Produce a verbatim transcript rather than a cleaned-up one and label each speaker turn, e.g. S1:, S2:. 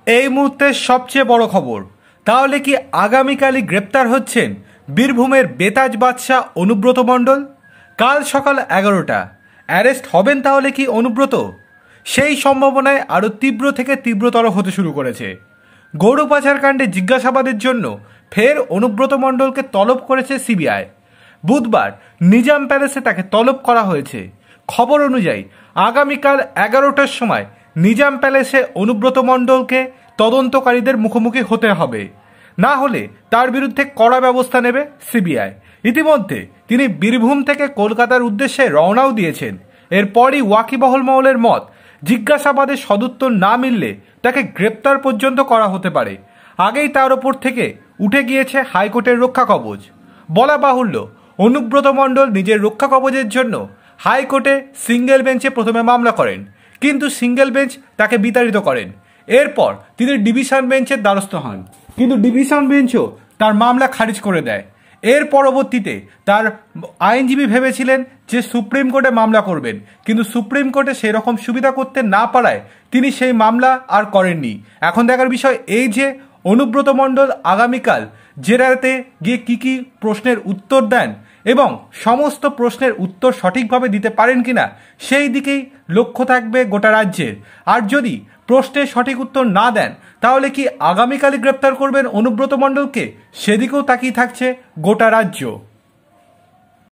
S1: এই মুহূর্তের সবচেয়ে বড় খবর, তাহলে কি আগামীকালই গ্রেপ্তার হচ্ছেন বীরভূমের বেতাজ বাদশাহ অনুব্রত মণ্ডল? কাল সকাল এগারোটা অ্যারেস্ট হবেন তাহলে কি অনুব্রত? সেই সম্ভাবনায় আরও তীব্র থেকে তীব্রতর হতে শুরু করেছে। গরু পাচার কাণ্ডে জিজ্ঞাসাবাদের জন্য ফের অনুব্রত মণ্ডলকে তলব করেছে সিবিআই। বুধবার নিজাম প্যালেসে তাকে তলব করা হয়েছে। খবর অনুযায়ী আগামীকাল এগারোটার সময় নিজাম প্যালেসে অনুব্রত মণ্ডলকে তদন্তকারীদের মুখোমুখি হতে হবে, না হলে তার বিরুদ্ধে কড়া ব্যবস্থা নেবে সিবিআই। ইতিমধ্যে তিনি বীরভূম থেকে কলকাতার উদ্দেশ্যে রওনাও দিয়েছেন। এরপরই ওয়াকিবহল মহলের মত, জিজ্ঞাসাবাদের সদুত্তর না মিললে তাকে গ্রেপ্তার পর্যন্ত করা হতে পারে। আগেই তার ওপর থেকে উঠে গিয়েছে হাইকোর্টের রক্ষা কবচ। বলা বাহুল্য, অনুব্রত মণ্ডল নিজের রক্ষা কবচের জন্য হাইকোর্টে সিঙ্গেল বেঞ্চে প্রথমে মামলা করেন, কিন্তু সিঙ্গেল বেঞ্চ তাকে বিতাড়িত করেন। এরপর তিনি ডিভিশন বেঞ্চের দ্বারস্থ হন, কিন্তু ডিভিশন বেঞ্চও তার মামলা খারিজ করে দেয়। এর পরবর্তীতে তার আইনজীবী ভেবেছিলেন যে সুপ্রিম কোর্টে মামলা করবেন, কিন্তু সুপ্রিম কোর্টে সেই রকম সুবিধা করতে না পারায় তিনি সেই মামলা আর করেননি। এখন দেখার বিষয় এই যে অনুব্রত মণ্ডল আগামীকাল জেরাতে গিয়ে কি কি প্রশ্নের উত্তর দেন এবং সমস্ত প্রশ্নের উত্তর সঠিকভাবে দিতে পারেন কিনা, সেই দিকেই লক্ষ্য থাকবে গোটা রাজ্যের। আর যদি প্রশ্নের সঠিক উত্তর না দেন, তাহলে কি আগামীকালই গ্রেপ্তার করবেন অনুব্রত মণ্ডলকে, সেদিকেও তাকিয়ে থাকছে গোটা রাজ্য।